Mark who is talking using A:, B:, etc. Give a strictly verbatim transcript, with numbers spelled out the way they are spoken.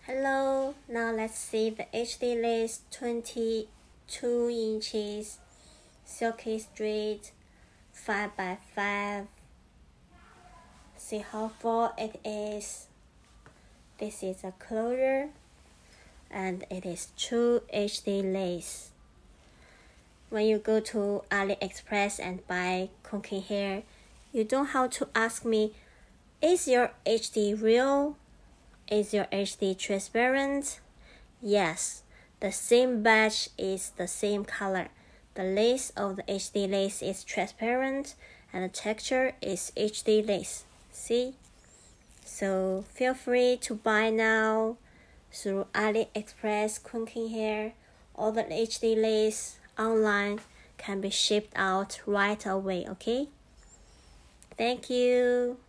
A: Hello, now let's see the H D lace twenty-two inches silky straight five by five. See how full it is. This is a closure and it is true H D lace. When you go to AliExpress and buy Kunking hair, you don't have to ask me, is your H D real? Is your H D transparent? Yes, the same batch is the same color. The lace of the H D lace is transparent and the texture is H D lace. See? So feel free to buy now through AliExpress Kunking hair. All the H D lace online can be shipped out right away, okay? Thank you.